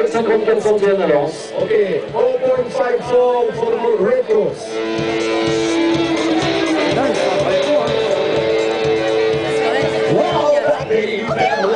secondes, 400 bien d'avance. Ok, 0.5 for Red Cross. Wow,